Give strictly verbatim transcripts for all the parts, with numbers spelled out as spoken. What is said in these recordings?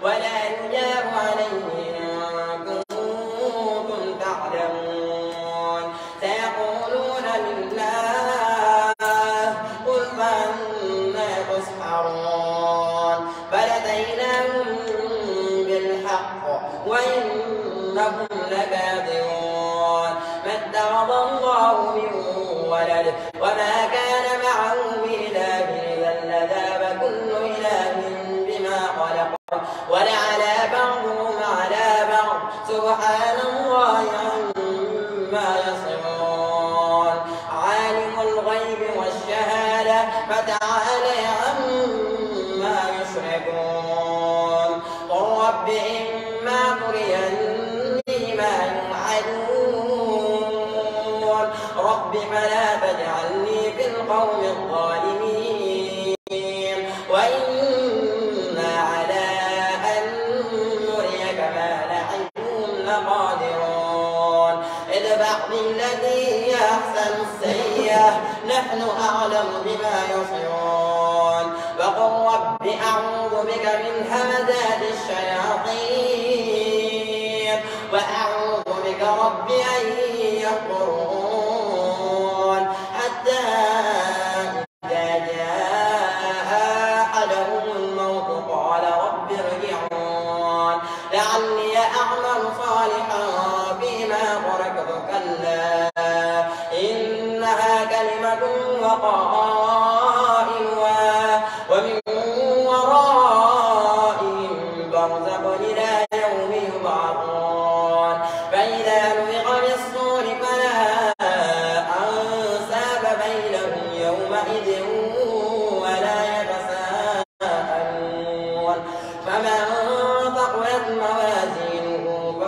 ولا يجاب عليه إن كنتم تعلمون سيقولون لله قل فأنى تسحرون بل أتيناهم بالحق وإنهم لكاذبون ما اتخذ الله من ولد وما كان معه من إله إذا لذهب كل إله بما خلق ولعلى بعضهم على بعض سبحان الله عما يصفون عالم الغيب والشهادة فتعالى عما يشركون قل رب إما تريني ما يوعدون رب فلا تجعلني في القوم الظالمين وإنا على أن نريك ما نعدهم لقادرون ادفع بالتي هي أحسن السيئة نحن أعلم بما يصفون وقل رب أعوذ بك من همزات الشياطين وأعوذ بك رب أن يحضرون حتى إذا جاء أحدهم الموت قال رب ارجعون لعلي أعمل صالحا فيما تركت كلا إنها كلمة وقائلها ومن ورائهم برزخ إلى يوم يبعثون فإذا نفخ في الصور فلا أنساب بينهم يومئذ ولا يتساءلون فمن ثقلت موازينه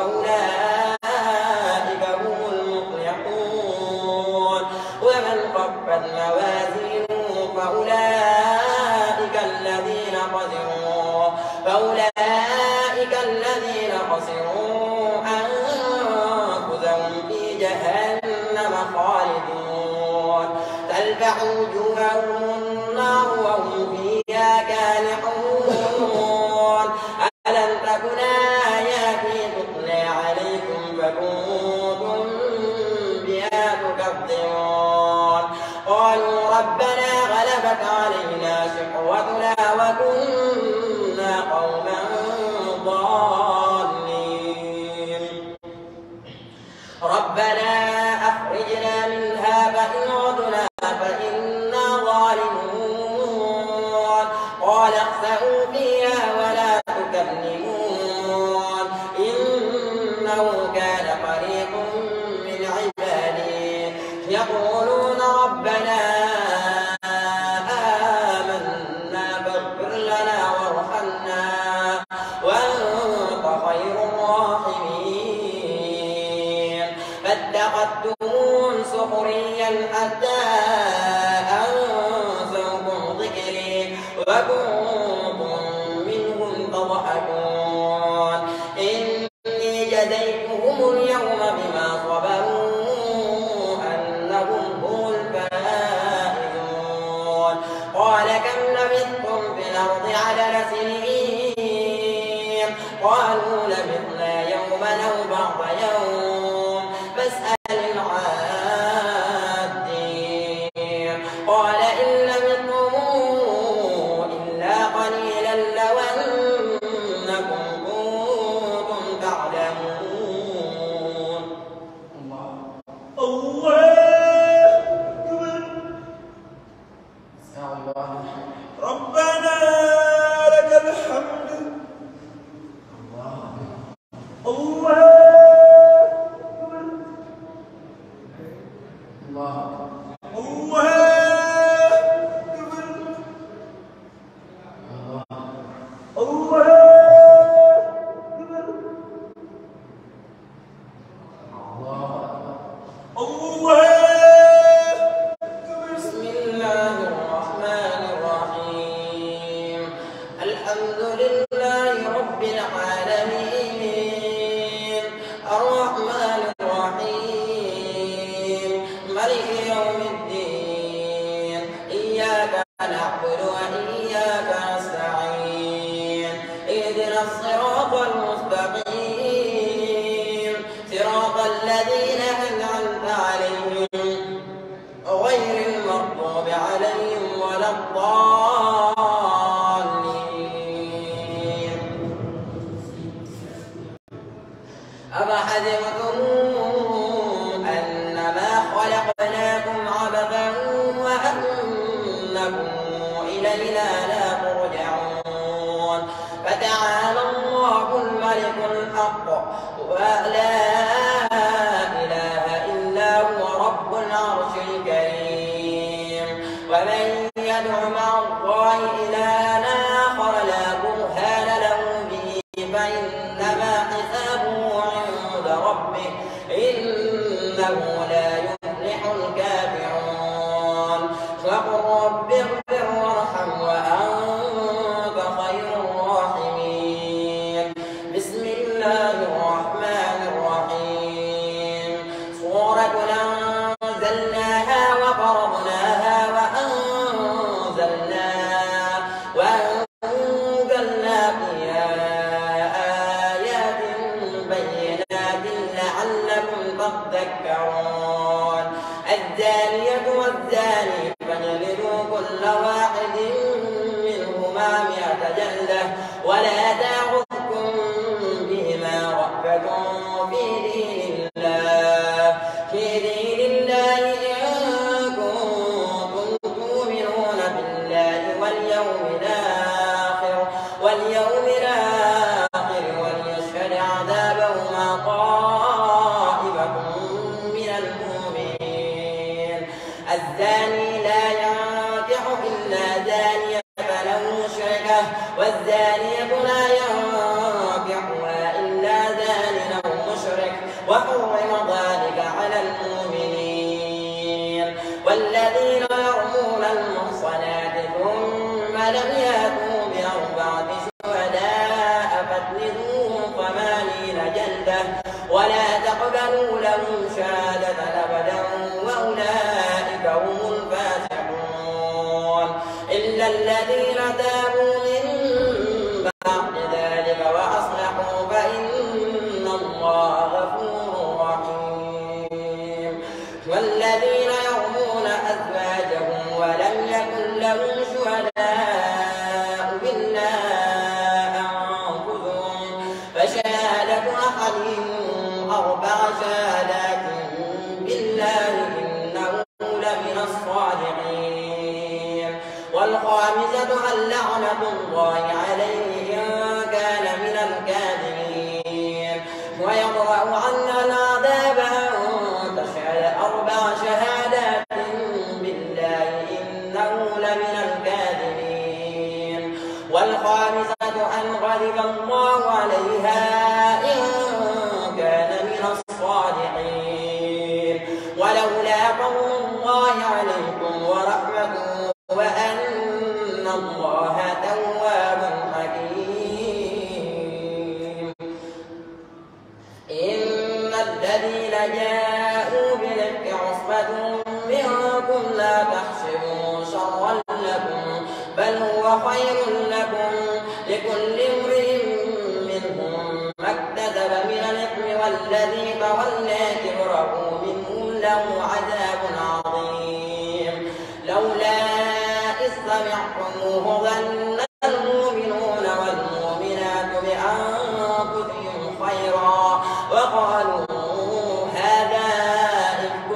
فأولئك هم المفلحون ومن خفت موازينه فأولئك الذين خسروا فأولئك الذين خسروا أنفسهم في جهنم خالدون تلفح وجوههم النار وهم فيها كالحون ألم تكن آياتي تتلى عليكم فكنتم بها تكذبون قالوا ربنا غلبت علينا شقوتنا وكنا قوما ضالين ربنا أخرجنا منها فإن عدنا فإنا ظالمون قال اخسئوا فيها ولا تكلمون إنه كان فريق من عبادي يقولون ربنا آمنا فاغفر لنا وارحمنا وأنت خير الراحمين فاتخذتموهم سخريا حتى أنسوكم ذكري وكنتم منهم تضحكون إني جزيتهم اليوم بما صبروا أنهم هم الفائزون قال كم لبثتم في الأرض عدد سنين قالوا لبثنا يوما أو بعض يوم فاسأل العادين قال إن لبثتم إلا قليلا لو أنكم كنتم تعلمون الله الله ربنا لك الحمد الله الله الصراط المستقيم صراط الذين أنعمت عليهم غير المغضوب عليهم ولا الضالين. أفحسبتم أنما خلقناكم عبثا وأنكم إلينا لا ترجعون فتعالى الله الملك الحق ولا إله إلا هو رب العرش الكريم. ومن يدع مع الله إلها آخر لا برهان له به فإنما حسابه عند ربه إنه لا يفلح الكافرون. وقل رب اغفر وارحم وأنت خير الراحمين. بسم الله الرحمن الرحيم. سورة أنزلناها وفرضناها وأنزلنا وأنزلنا فيها آيات بينات لعلكم تذكرون. الزانية والزاني فاجلدوا كل واحد منهما مئة جلدة ولا تأخذكم بهما رأفة في دين الله في دين الله إن كنتم تؤمنون بالله واليوم الآخر واليوم الآخر وليشهد عذابهما طائفة من المؤمنين. الزاني لا ينكح إلا زانية له مشركة والزانية لا ينكحها إلا زان أو مشرك وحرم ذلك على المؤمنين. والذين يرمون المحصنات ثم لم يأتوا بأربعة شهداء فاجلدوهم ثمانين جلدة ولا تقبلوا لهم شهادة أبدا وأولئك هم الفاسقون. إلا الذين تابوا من بعد ذلك وأصلحوا فإن الله غفور رحيم. والذين يرمون أزواجهم ولم يكن لهم شهداء إلا أنفسهم فشهادة أحدهم أربع شهادات بالله إنه لمن الصادقين. والخامسة أن لعنة الله عليه إن كان من الكاذبين. ويضرأ عنا العذاب أن تشهد أربع شهادات بالله إنه لمن الكاذبين. والخامسة أن غضب الله عليها إن كان من الصادقين. ولولا فضل الله عليكم ورحمته وأن الله تواب حكيم. إن الذين جاءوا بالإفك عصبة منكم لا تحسبوه شرا لكم بل هو خير لكم لكل امرئ منهم ما اكتسب من الإثم والذي تولى كبره منهم له عذاب عظيم. لولا إذ سمعتموه ظن المؤمنون والمؤمنات بأنفسهم خيرا وقالوا هذا إفك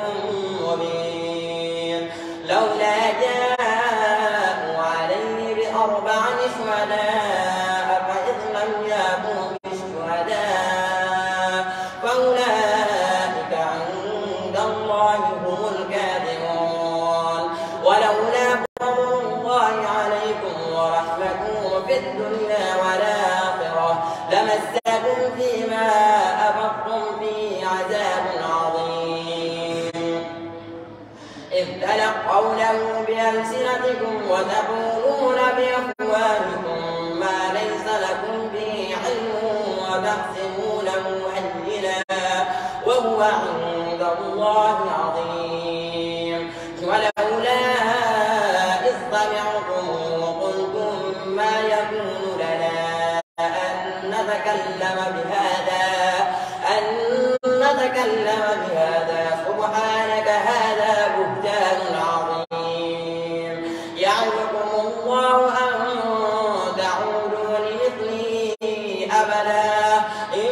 مبين. لولا جاءوا عليه بأربع شهداء فإذ لم يأتوا بالشهداء فأولئك عند الله هم الكاذبون. ولولا فضل الله عليكم ورحمته في الدنيا والآخرة لمسكم فيما أفضتم فيه عذاب عظيم. إذ تلقونه بألسنتكم وتقولون بأفواهكم ما ليس لكم به علم وتحسبونه هينا وهو عند الله عظيم. ولولا إذ سمعتموه قلتم ما يكون لنا أن نتكلم بهذا أن نتكلم بهذا سبحانك هذا بهتان عظيم يعظكم الله أن تعودوا لمثله أبدا إن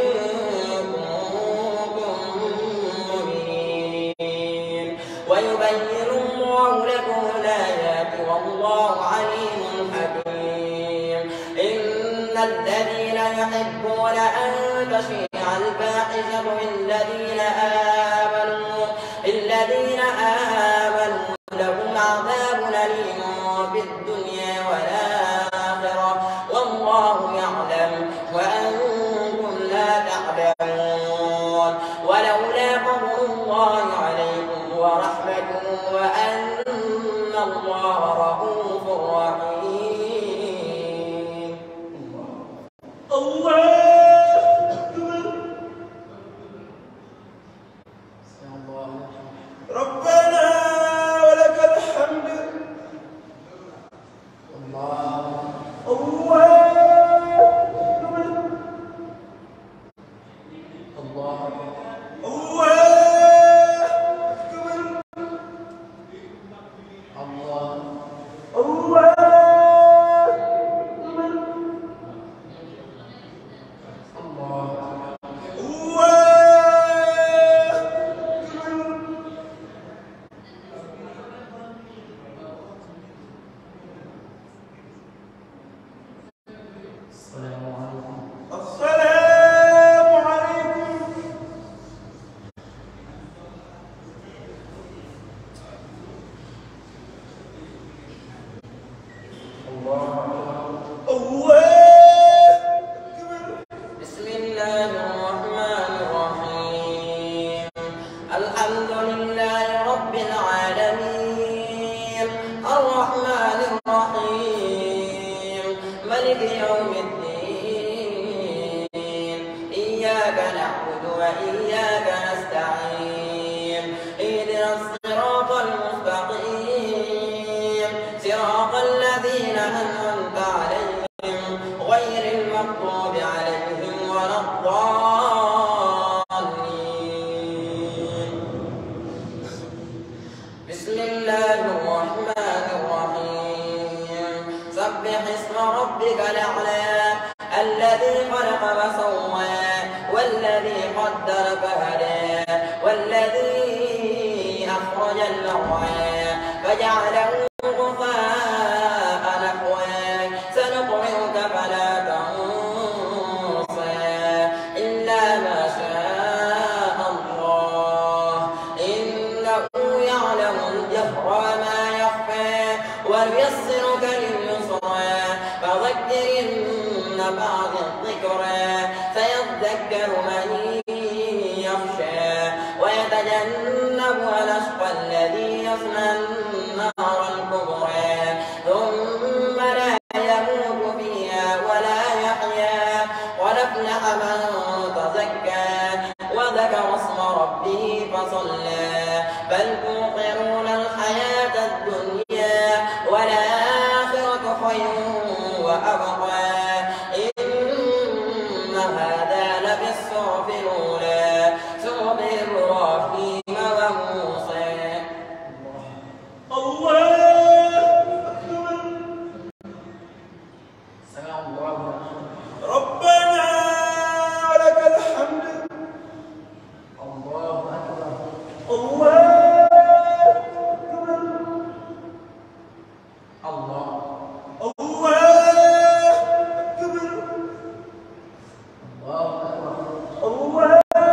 كنتم مؤمنين ويبين الله لكم الآيات والله عليم حكيم إن الذين يحبون أن تشيع الفاحشة للذين آمنوا الذين آمنوا لهم عذاب أليم في الدنيا والآخرة والله يعلم وأنتم لا تعلمون ولولا فضل الله عليكم ورحمته وأن الله رؤوف رحيم. الله ربنا ولك الحمد. الله الله الله الله الله فجعله غثاء نحوا سنقرئك فلا تنسى إلا ما شاء الله إنه يعلم الجهر وما يخفى ونيسرك لليسرى فذكر إن بعد الذكرى سيذكر من يخشى ويتجنبها الأشقى الذي يصلى النار الكبرى ثم لا يموت فيها ولا يحيا قد أفلح من تزكى وذكر اسم ربه فصلى بل تؤثرون الحياة الدنيا والآخرة خير وأبقى إن هذا لفي الصحف الأولى صحف إبراهيم وموسى. الله أكبر. سمع الله ربنا ولك الحمد. الله أكبر. الله أكبر. الله الله أكبر. الله أكبر. الله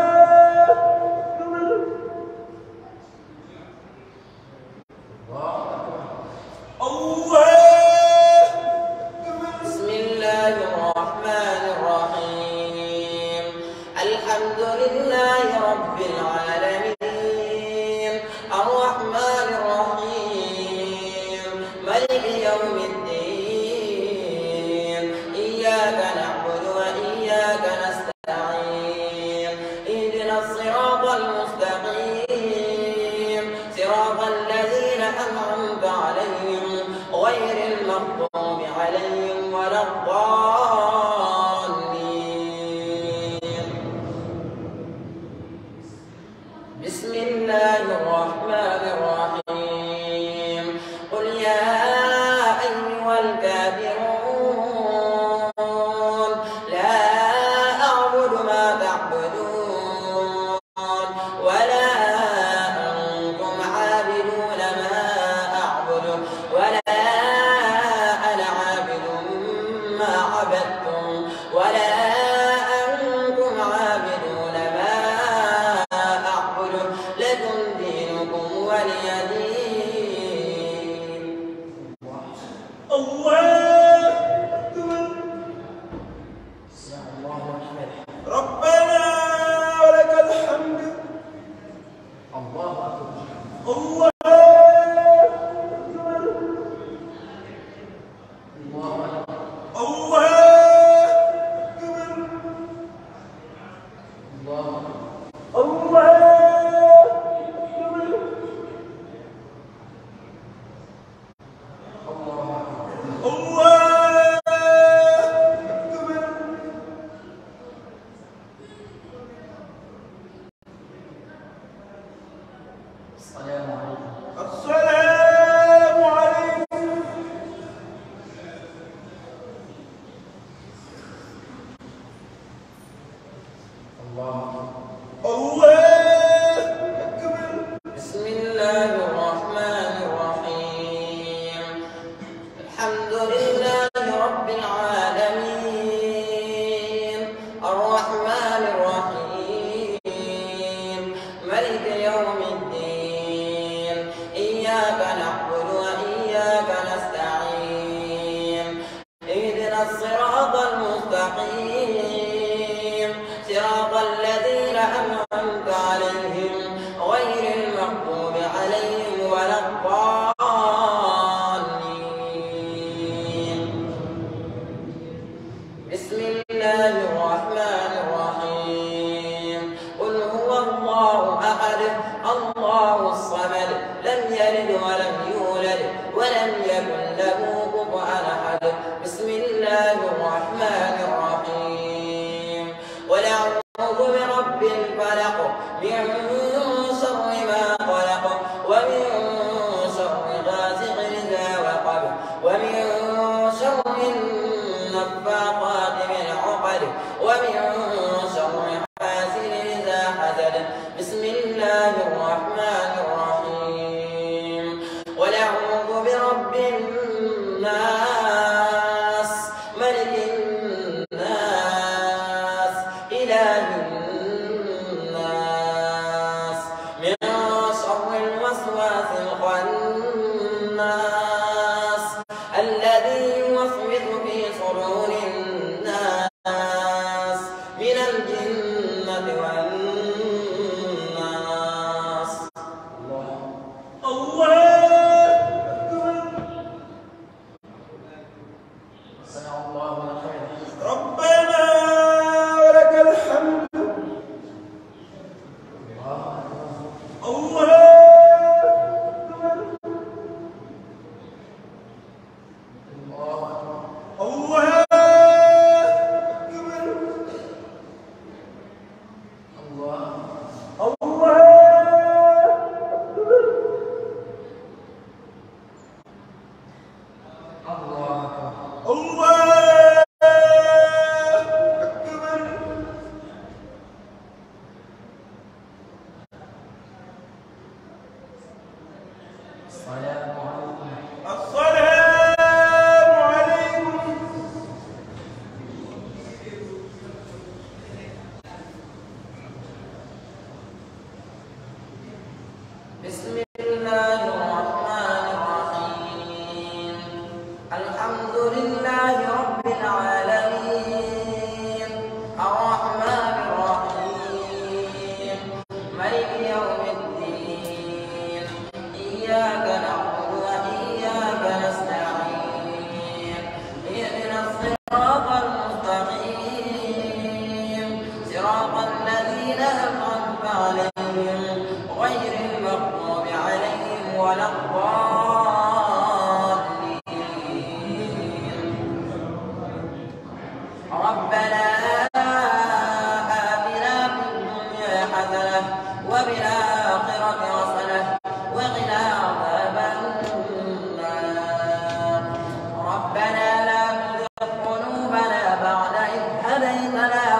بسم الله الرحمن الرحيم الحمد لله رب العالمين الرحمن الرحيم مالك يوم الدين إياك نعبد وإياك نستعين اهدنا الصراط المستقيم صراط الذين أنعمت عليهم غير المغضوب عليهم ولا الضالين الله أكبر. بسم الله الرحمن الرحيم. الحمد لله رب العالمين الرحمن الرحيم مالك يوم الدين إياك نعبد وإياك نستعين اهدنا الصراط المستقيم صراط الذين أنعمت عليهم غير المغضوب عليهم ولا الضالين. بسم الله الرحمن الرحيم. قل هو الله أحد الله الصمد لم يلد ولم يولد ولم يكن له كفوا أحد. بسم الله الرحمن الرحيم. قل أعوذ برب الفلق من شر ما خلق ومن شر غاسق إذا وقب ومن شر النفاثات في العقد ومن شر حاسد إذا حسد. بسم الله الرحمن الرحيم. قل أعوذ برب الناس ملك الناس إله